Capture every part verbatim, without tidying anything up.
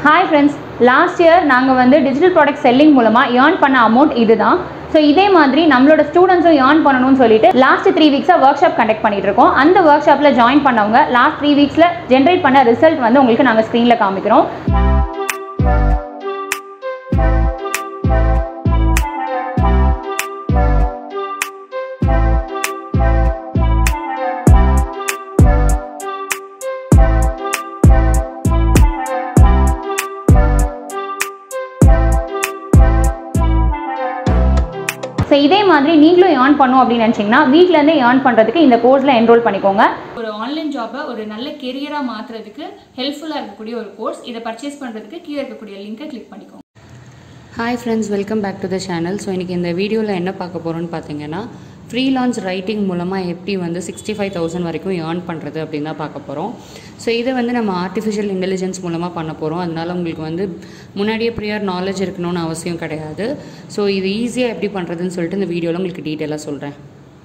Hi friends, last year நாங்கள் வந்து digital product selling மூலமாக earn பண்ண amount இதுதான். ஸோ இதே மாதிரி நம்மளோட ஸ்டூடெண்ட்ஸும் earn பண்ணணும்னு சொல்லிட்டு லாஸ்ட் த்ரீ வீக்ஸாக ஒர்க் ஷாப் கண்டக்ட் பண்ணிட்டு இருக்கோம். அந்த ஒர்க் ஷாப்பில் ஜாயின் பண்ணவங்க லாஸ்ட் த்ரீ வீக்ஸில் ஜென்ரேட் பண்ண ரிசல்ட் வந்து உங்களுக்கு நாங்கள் ஸ்க்ரீனில் காமிக்கிறோம். ஸோ இதே மாதிரி நீங்களும் ஏர்ன் பண்ணும் அப்படின்னு நினச்சிங்கன்னா வீட்டிலேருந்தே ஏர்ன் பண்ணுறதுக்கு இந்த கோர்ஸில் என்ரோல் பண்ணிக்கோங்க. ஒரு ஆன்லைன் ஜாப்பை ஒரு நல்ல கெரியராக மாற்றுறதுக்கு ஹெல்ப்ஃபுல்லாக இருக்கக்கூடிய ஒரு கோர்ஸ். இதை பர்ச்சேஸ் பண்ணுறதுக்கு கீழே இருக்கக்கூடிய லிங்கை கிளிக் பண்ணிக்கோங்க. Hi friends, welcome back to the channel. So இன்றைக்கி இந்த வீடியோவில் என்ன பார்க்க போகிறோன்னு பார்த்தீங்கன்னா, ஃப்ரீலான்ஸ் ரைட்டிங் மூலமாக எப்படி வந்து சிக்ஸ்டி ஃபைவ் தௌசண்ட் வரைக்கும் ஏர்ன் பண்ணுறது அப்படின்னு தான் பார்க்க போகிறோம். ஸோ இதை வந்து நம்ம ஆர்டிஃபிஷியல் இன்டெலிஜென்ஸ் மூலமாக பண்ண போகிறோம். அதனால் உங்களுக்கு வந்து முன்னாடியே ப்ரியர் நாலேஜ் இருக்கணும்னு அவசியம் கிடையாது. ஸோ இது ஈஸியாக எப்படி பண்ணுறதுன்னு சொல்லிட்டு இந்த வீடியோவில் உங்களுக்கு டீட்டெயிலாக சொல்கிறேன்.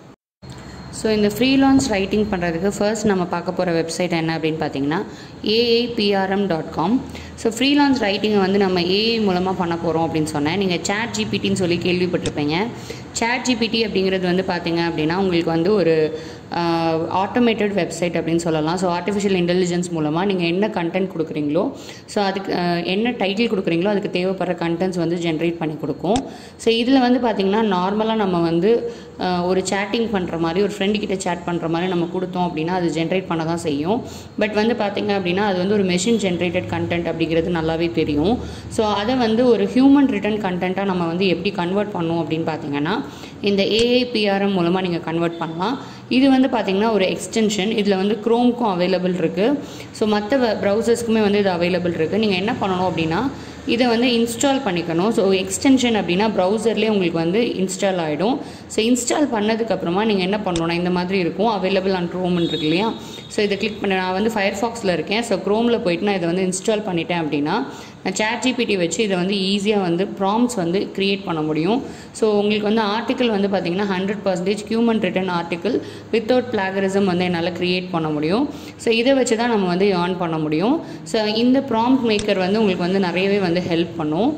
ஸோ இந்த ஃப்ரீலான்ஸ் ரைட்டிங் பண்ணுறதுக்கு ஃபர்ஸ்ட் நம்ம பார்க்க போகிற வெப்சைட் என்ன அப்படின்னு பார்த்தீங்கன்னா AIPRM dot com. So freelance ரைட்டிங்கை வந்து நம்ம ஏஐ மூலமாக பண்ண போகிறோம் அப்படின்னு சொன்னேன். நீங்கள் சாட் ஜிபிடின்னு சொல்லி கேள்விப்பட்டிருப்பீங்க. சாட் ஜிபிடி அப்படிங்கிறது வந்து பார்த்தீங்க அப்படின்னா உங்களுக்கு வந்து ஒரு ஆட்டோமேட்டட் வெப்சைட் அப்படின்னு சொல்லலாம். ஸோ ஆர்டிஃபிஷியல் இன்டெலிஜென்ஸ் மூலமாக நீங்கள் என்ன கண்டென்ட் கொடுக்குறீங்களோ, ஸோ அதுக்கு என்ன டைட்டில் கொடுக்குறீங்களோ அதுக்கு தேவைப்படுற கண்டென்ட்ஸ் வந்து ஜென்ரேட் பண்ணி கொடுக்கும். ஸோ இதில் வந்து பார்த்திங்கன்னா நார்மலாக நம்ம வந்து ஒரு சேட்டிங் பண்ணுற மாதிரி, ஒரு ஃப்ரெண்டு கிட்ட சேட் பண்ணுற மாதிரி நம்ம கொடுத்தோம் அப்படின்னா அது ஜென்ரேட் பண்ண தான் செய்யும். பட் வந்து பார்த்திங்க அப்படின்னா அது வந்து ஒரு மெஷின் ஜென்ரேட்டட் கண்டென்ட் அப்படிங்கிறது நல்லாவே தெரியும். ஸோ அதை வந்து ஒரு ஹியூமன் ரிட்டன் கண்டென்ட்டாக நம்ம வந்து எப்படி கன்வெர்ட் பண்ணுவோம் அப்படின்னு பார்த்தீங்கன்னா இந்த ஏஐபிஆர்எம் மூலமாக நீங்கள் கன்வெர்ட் பண்ணலாம். இது வந்து பார்த்திங்கன்னா ஒரு எக்ஸ்டென்ஷன். இதில் வந்து க்ரோம்க்கும் அவைலபிள் இருக்குது. ஸோ மற்ற ப்ரௌசர்ஸ்க்குமே வந்து இது அவைலபிள் இருக்குது. நீங்கள் என்ன பண்ணணும் அப்படின்னா இதை வந்து இன்ஸ்டால் பண்ணிக்கணும். ஸோ எக்ஸ்டென்ஷன் அப்படின்னா ப்ரௌசர்லேயே உங்களுக்கு வந்து இன்ஸ்டால் ஆகிடும். ஸோ இன்ஸ்டால் பண்ணதுக்கப்புறமா நீங்கள் என்ன பண்ணணும்னா இந்த மாதிரி இருக்கும், அவைலபிள் ஆன் க்ரோம்னு இருக்கு இல்லையா. ஸோ இதை கிளிக் பண்ண, நான் வந்து ஃபயர்ஃபாக்ஸில் இருக்கேன். ஸோ க்ரோமில் போயிட்டு நான் இதை வந்து இன்ஸ்டால் பண்ணிட்டேன் அப்படின்னா நான் சாட் ஜிபிடி வச்சு இதை வந்து ஈஸியாக வந்து ப்ராம்ப்ட்ஸ் வந்து க்ரியேட் பண்ண முடியும். ஸோ உங்களுக்கு வந்து ஆர்டிக்கல் வந்து பார்த்திங்கன்னா hundred percentage human written article without plagiarism வந்து என்னால் க்ரியேட் பண்ண முடியும். ஸோ இதை வச்சு தான் நம்ம வந்து ஏர்ன் பண்ண முடியும். ஸோ இந்த ப்ராம்ப்ட் மேக்கர் வந்து உங்களுக்கு வந்து நிறையவே வந்து ஹெல்ப் பண்ணும்.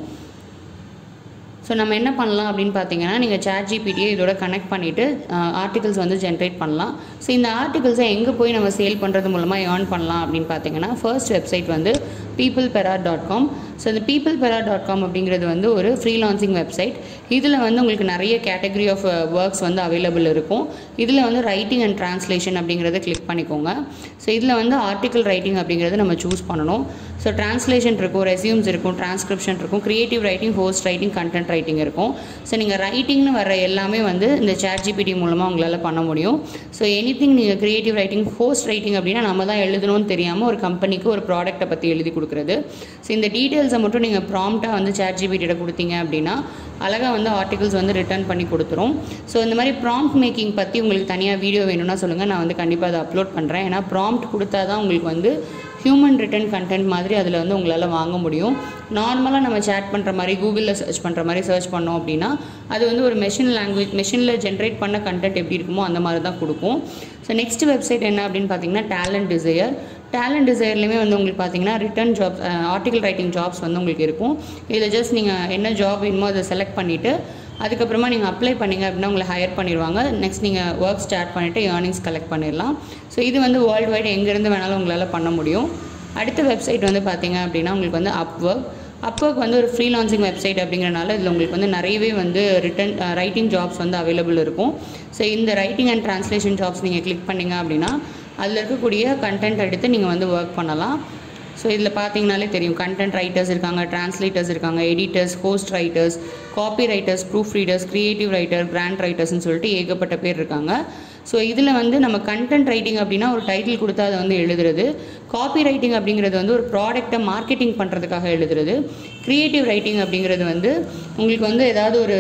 ஸோ நம்ம என்ன பண்ணலாம் அப்படின்னு பார்த்தீங்கன்னா நீங்கள் சாட் ஜிபிடியை இதோட கனெக்ட் பண்ணிவிட்டு ஆர்டிகல்ஸ் வந்து ஜென்ரேட் பண்ணலாம். ஸோ இந்த ஆர்டிகல்ஸை எங்கே போய் நம்ம சேல் பண்ணுறது மூலமாக ஏர்ன் பண்ணலாம் அப்படின்னு பார்த்தீங்கன்னா ஃபர்ஸ்ட் வெப்சைட் வந்து people per dot com. So இந்த பீப்புள் பெரா டாட் காம் அப்படிங்கிறது வந்து ஒரு ஃப்ரீலான்சிங் வெப்சைட். இதில் வந்து உங்களுக்கு நிறைய கேட்டகரி ஆஃப் ஒர்க்ஸ் வந்து அவைலபிள் இருக்கும். இதில் வந்து ரைட்டிங் அண்ட் ட்ரான்ஸ்லேஷன் அப்படிங்கிறத கிளிக் பண்ணிக்கோங்க. ஸோ இதில் வந்து ஆர்டிக்கல் ரைட்டிங் அப்படிங்கிறத நம்ம சூஸ் பண்ணணும். ஸோ ட்ரான்ஸ்லேஷன் இருக்கும், ரெஸ்யூம்ஸ் இருக்கும், டிரான்ஸ்கிரிப்ஷன் இருக்கும், creative writing, host writing, content writing இருக்கும். ஸோ நீங்கள் ரைட்டிங்னு வர எல்லாமே வந்து இந்த சாட் ஜிபிடி மூலமாக உங்களால் பண்ண முடியும். ஸோ எனி திங் நீங்கள் கிரியேட்டிவ் ரைட்டிங், ஹோஸ்ட் ரைட்டிங் அப்படின்னா நம்ம தான் எழுதணும்னு தெரியாமல் ஒரு கம்பெனிக்கு ஒரு ப்ராடக்ட்டை பற்றி எழுதி கொடுக்குறது. ஸோ இந்த டீட்டெயில்ஸை மட்டும் நீங்கள் ப்ராம்ப்டாக வந்து சாட் ஜிபிடியோட கொடுத்தீங்க அப்படின்னா அழகாக வந்து ஆர்டிகல்ஸ் வந்து ரிட்டர்ன் பண்ணி கொடுத்துரும். ஸோ இந்த மாதிரி ப்ராம்ப்ட் மேக்கிங் பற்றி உங்களுக்கு தனியாக வீடியோ வேணும்னா சொல்லுங்கள், நான் வந்து கண்டிப்பாக அதை அப்லோட் பண்ணுறேன். ஏன்னா ப்ராம்ப்ட் கொடுத்தா தான் உங்களுக்கு வந்து ஹியூமன் ரிட்டன் கண்டென்ட் மாதிரி அதில் வந்து உங்களால் வாங்க முடியும். நார்மலாக நம்ம சேட் பண்ணுற மாதிரி கூகுளில் சர்ச் பண்ணுற மாதிரி சர்ச் பண்ணோம் அப்படின்னா அது வந்து ஒரு மெஷின் லாங்குவேஜ், மெஷினில் ஜென்ரேட் பண்ண கண்டென்ட் எப்படி இருக்குமோ அந்த மாதிரி தான் கொடுக்கும். ஸோ நெக்ஸ்ட் வெப்சைட் என்ன அப்படின்னு பார்த்தீங்கன்னா டேலண்ட் டிசையர். டேலண்ட் டிசைர்லேயுமே வந்து உங்களுக்கு பார்த்தீங்கன்னா written jobs, article writing jobs வந்து உங்களுக்கு இருக்கும். இதில் ஜஸ்ட் நீங்கள் என்ன ஜாப் வேணுமோ அதை செலக்ட் பண்ணிவிட்டு அதுக்கப்புறமா நீங்கள் அப்ளை பண்ணிங்க அப்படின்னா உங்களை ஹையர் பண்ணிடுவாங்க. நெக்ஸ்ட் நீங்கள் ஒர்க் ஸ்டார்ட் பண்ணிவிட்டு ஏர்னிங்ஸ் கலெக்ட் பண்ணிடலாம். ஸோ இது வந்து வேர்ல்டு வைடு எங்கேருந்து வேணாலும் உங்களால் பண்ண முடியும். அடுத்த வெப்சைட் வந்து பார்த்தீங்க அப்படின்னா உங்களுக்கு வந்து அப்வொர்க். அப்வொர்க் வந்து ஒரு ஃப்ரீலான்சிங் வெப்சைட் அப்படிங்கிறனால இதில் உங்களுக்கு வந்து நிறையவே வந்து ரிட்டன் ரைட்டிங் ஜாப்ஸ் வந்து அவைலபிள் இருக்கும். ஸோ இந்த ரைட்டிங் அண்ட் ட்ரான்ஸ்லேஷன் ஜாப்ஸ் நீங்கள் கிளிக் பண்ணிங்க அப்படின்னா அதில் இருக்கக்கூடிய கண்டென்ட் எடுத்து நீங்கள் வந்து ஒர்க் பண்ணலாம். ஸோ இதில் பார்த்தீங்கனாலே தெரியும், கண்டென்ட் ரைட்டர்ஸ் இருக்காங்க, டிரான்ஸ்லேட்டர்ஸ் இருக்காங்க, editors, ghost writers, copy writers, proof readers, creative writer, brand ரைட்டர்ஸ்னு சொல்லிட்டு ஏகப்பட்ட பேர் இருக்காங்க. ஸோ இதில் வந்து நம்ம கண்டென்ட் ரைட்டிங் அப்படின்னா ஒரு டைட்டில் கொடுத்தா அதை வந்து எழுதுறது. காப்பி ரைட்டிங் அப்படிங்கிறது வந்து ஒரு ப்ராடக்டை மார்க்கெட்டிங் பண்ணுறதுக்காக எழுதுறது. க்ரியேட்டிவ் ரைட்டிங் அப்படிங்கிறது வந்து உங்களுக்கு வந்து ஏதாவது ஒரு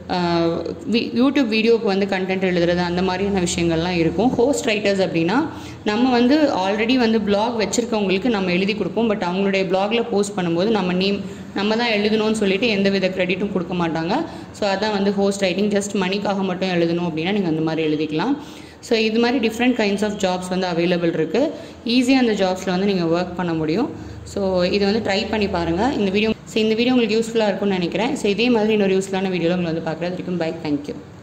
யூடியூப் வீடியோவுக்கு வந்து கண்டென்ட் எழுதுறது, அந்த மாதிரியான விஷயங்கள்லாம் இருக்கும். ஹோஸ்ட் ரைட்டர்ஸ் அப்படின்னா நம்ம வந்து ஆல்ரெடி வந்து பிளாக் வச்சுருக்கவங்களுக்கு நம்ம எழுதி கொடுப்போம். பட் அவங்களுடைய பிளாகில் போஸ்ட் பண்ணும்போது நம்ம நேம் நம்ம தான் எழுதணும்னு சொல்லிட்டு எந்த வித கிரெடிட்டும் கொடுக்க மாட்டாங்க. ஸோ அதான் வந்து ஹோஸ்ட் ரைட்டிங். ஜஸ்ட் மணிக்காக மட்டும் எழுதணும் அப்படின்னா நீங்கள் அந்த மாதிரி எழுதிக்கலாம். ஸோ இது மாதிரி டிஃப்ரெண்ட் கைண்ட்ஸ் ஆஃப் ஜாப்ஸ் வந்து அவைலபிள் இருக்குது. ஈஸியாக அந்த ஜாப்ஸில் வந்து நீங்கள் ஒர்க் பண்ண முடியும். ஸோ இது வந்து ட்ரை பண்ணி பாருங்கள். இந்த வீடியோ ஸோ இந்த வீடியோ உங்களுக்கு யூஸ்ஃபுல்லாக இருக்கும்னு நினைக்கிறேன். ஸோ இதே மாதிரி இன்னொரு யூஸ்ஃபுல்லான வீடியோவில் உங்களை வந்து பார்க்குறது வரைக்கும் பை. தேங்க்யூ.